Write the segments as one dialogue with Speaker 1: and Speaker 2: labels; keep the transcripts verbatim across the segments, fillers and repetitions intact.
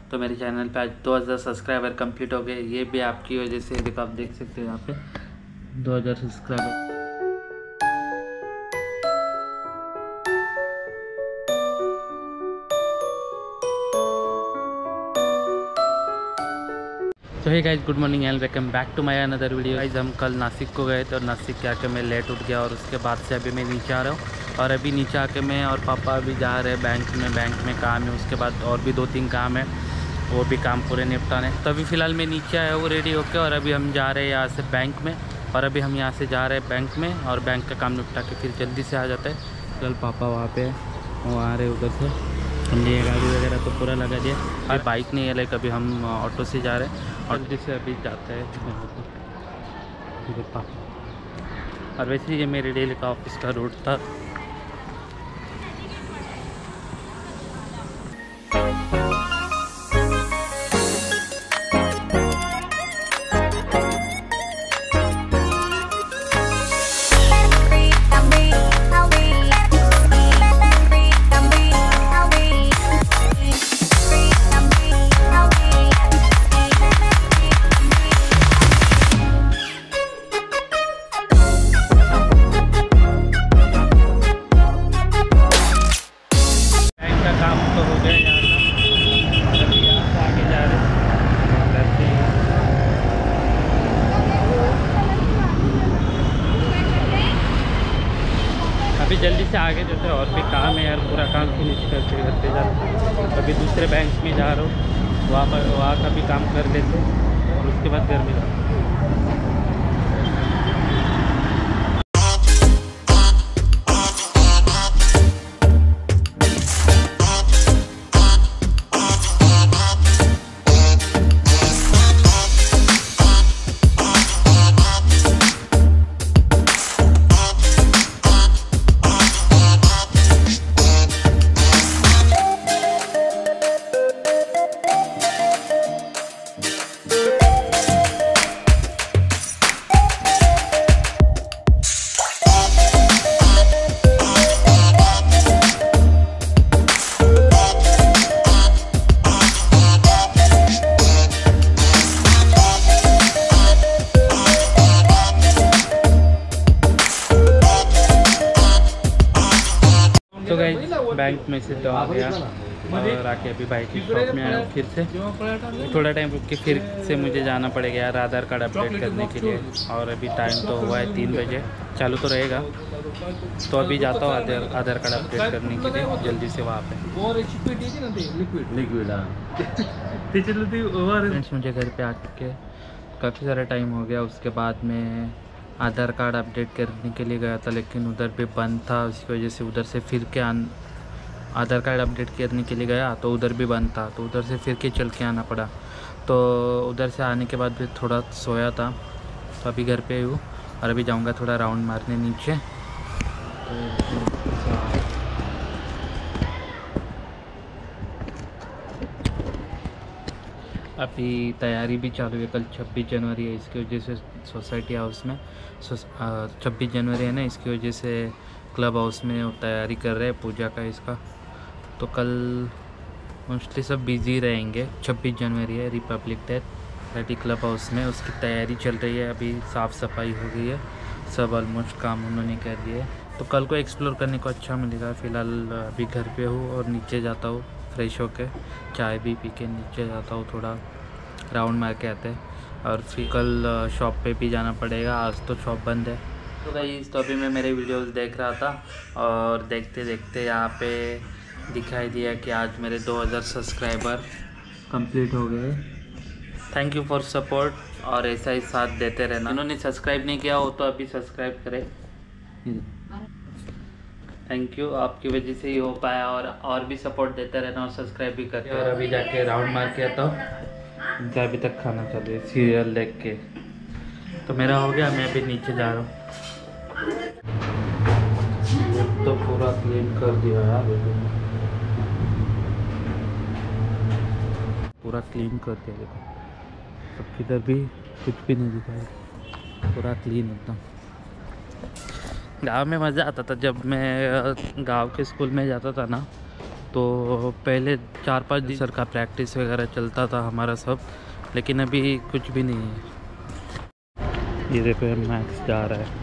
Speaker 1: तो मेरे चैनल पे आज दो हज़ार सब्सक्राइबर कंप्लीट हो गए। ये भी आपकी वजह से, देखो आप देख सकते हो यहाँ पे दो हज़ार सब्सक्राइबर। तो hey guys, good morning and welcome back to my another video. Guys हम कल नासिक को गए थे और नासिक के आके मैं लेट उठ गया और उसके बाद से अभी मैं नीचे आ रहा हूँ। और अभी नीचे आके मैं और पापा अभी जा रहे हैं बैंक में। बैंक में काम है, उसके बाद और भी दो तीन काम है, वो भी काम पूरे निपटाने। तो अभी फ़िलहाल मैं नीचे आया हूँ रेडी होके और अभी हम जा रहे हैं यहाँ से बैंक में। और अभी हम यहाँ से जा रहे हैं बैंक में और बैंक का काम निपटा के फिर जल्दी से आ जाता है। कल पापा वहाँ पे वो आ रहे उधर से, हमने गाड़ी वगैरह तो पूरा लगा दिया। और बाइक नहीं है, लाइक अभी हम ऑटो से जा रहे हैं और जल्दी से अभी जाते हैं पापा। और वैसे ये मेरे डेली का ऑफिस का रूट था। अभी जल्दी से आगे जैसे और भी काम है यार, पूरा काम फिनिश करके घर पे जाते। अभी दूसरे बैंक में जा रहा हूँ, वहाँ पर वहाँ का भी काम कर लेते और उसके बाद घर में जाऊँ। तो गाइस बैंक में से तो आ गया और आके अभी भाई की शॉप में आया फिर से। थोड़ा टाइम रुक के फिर से मुझे जाना पड़ेगा यार आधार कार्ड अपडेट करने के लिए। और अभी टाइम तो हुआ है तीन बजे, चालू तो रहेगा। तो अभी जाता हूँ आधार आधार कार्ड अपडेट करने के लिए जल्दी से वहाँ पे। फ्रेंड्स मुझे घर पे आके काफ़ी सारा टाइम हो गया। उसके बाद में आधार कार्ड अपडेट करने के लिए गया था, लेकिन उधर भी बंद था। उसकी वजह से उधर से फिर के आन आधार कार्ड अपडेट करने के लिए गया तो उधर भी बंद था, तो उधर से फिर के चल के आना पड़ा। तो उधर से आने के बाद भी थोड़ा सोया था, तो अभी घर पे हूँ और अभी जाऊँगा थोड़ा राउंड मारने नीचे। अभी तैयारी भी चालू है, कल छब्बीस जनवरी है, इसकी वजह से सोसाइटी हाउस में छब्बीस जनवरी है ना, इसकी वजह से क्लब हाउस में तैयारी कर रहे हैं पूजा का इसका। तो कल मोस्टली सब बिज़ी रहेंगे। छब्बीस जनवरी है, republic day, society club house में उसकी तैयारी चल रही है। अभी साफ़ सफाई हो गई है, सब ऑलमोस्ट काम उन्होंने कर दिए। तो कल को एक्सप्लोर करने को अच्छा मिलेगा। फ़िलहाल अभी घर पे हूँ और नीचे जाता हूँ फ्रेश होके, चाय भी पी के नीचे जाता हूँ, थोड़ा राउंड मार के आते हैं। और फिर कल शॉप पे भी जाना पड़ेगा, आज तो शॉप बंद है। तो गाइस तो अभी मैं मेरे वीडियोस देख रहा था और देखते देखते यहाँ पे दिखाई दिया कि आज मेरे दो हज़ार सब्सक्राइबर कंप्लीट हो गए। थैंक यू फॉर सपोर्ट और ऐसा ही साथ देते रहना। उन्होंने सब्सक्राइब नहीं किया हो तो अभी सब्सक्राइब करें। थैंक यू, आपकी वजह से ही हो पाया। और और भी सपोर्ट देते रहना और सब्सक्राइब भी करते। और अभी जाके राउंड मार के आता हूँ, अभी तक खाना चालू है सीरियल देख के। तो मेरा हो गया, मैं भी नीचे जा रहा हूँ। तो पूरा क्लीन कर दिया यार, पूरा क्लीन कर दिया। देखो सब किधर भी कुछ भी नहीं दिखा, पूरा क्लीन एकदम। गांव में मज़ा आता था जब मैं गांव के स्कूल में जाता था ना, तो तो पहले चार पाँच दिन सर का प्रैक्टिस वगैरह चलता था हमारा सब, लेकिन अभी कुछ भी नहीं है। ये देखो मैक्स जा रहा है।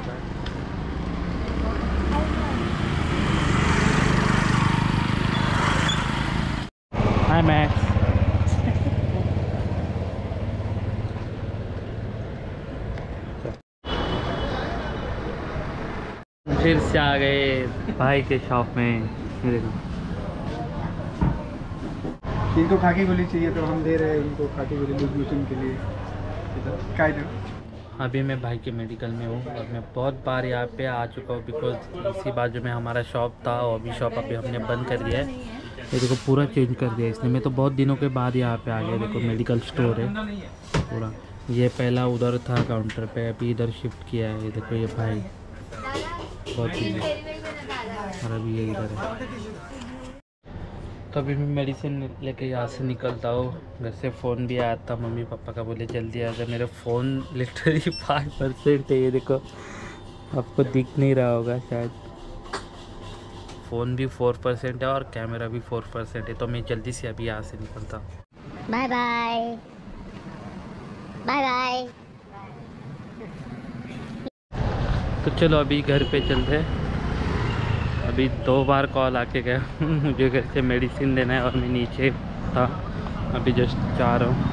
Speaker 1: Hi Max. फिर से आ गए भाई के शॉप में।
Speaker 2: इनको खाकी गोली चाहिए तो हम दे रहे हैं उनको खाकी गोली लूज मोशन के लिए। काय दो।
Speaker 1: अभी मैं भाई के मेडिकल में हूँ और मैं बहुत बार यहाँ पे आ चुका हूँ, बिकॉज इसी बाजू में हमारा शॉप था और अभी शॉप अभी हमने बंद कर दिया है। ये देखो पूरा चेंज कर दिया इसने। मैं तो बहुत दिनों के बाद यहाँ पे आ गया। देखो मेडिकल स्टोर है पूरा। ये पहला उधर था काउंटर पे, अभी इधर शिफ्ट किया है। ये देखो ये भाई बहुत ही, और अभी ये इधर है। तो अभी मैं मेडिसिन लेके यहाँ से निकलता हूँ। घर से फ़ोन भी आया था मम्मी पापा का, बोले जल्दी आ जा। मेरा फ़ोन लिटरली फाइव परसेंट है। ये देखो आपको दिख नहीं रहा होगा शायद। फ़ोन भी फोर परसेंट है और कैमरा भी फोर परसेंट है। तो मैं जल्दी से अभी यहाँ से निकलता हूँ।
Speaker 3: Bye bye bye bye.
Speaker 1: तो चलो अभी घर पे चलते हैं। अभी दो बार कॉल आके गया मुझे घर से मेडिसिन देना है और मैं नीचे था, अभी जस्ट जा रहा हूँ।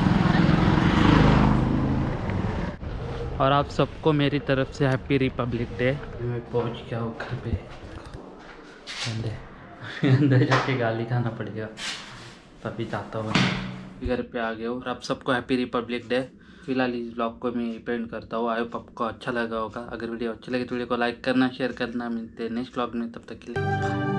Speaker 1: और आप सबको मेरी तरफ से हैप्पी रिपब्लिक डे। मैं पहुँच गया हूँ घर पे। अंदर अंदर जाके गाली खाना पड़ेगा, तभी जाता हूँ। घर पे आ गया हूँ और आप सबको हैप्पी रिपब्लिक डे। फिलहाल इस ब्लॉग को मैं पेंट करता हूँ। आई होप आपको अच्छा लगा होगा। अगर वीडियो अच्छी लगे तो वीडियो को लाइक करना, शेयर करना। मिलते हैं नेक्स्ट ब्लॉग में, तब तक के लिए।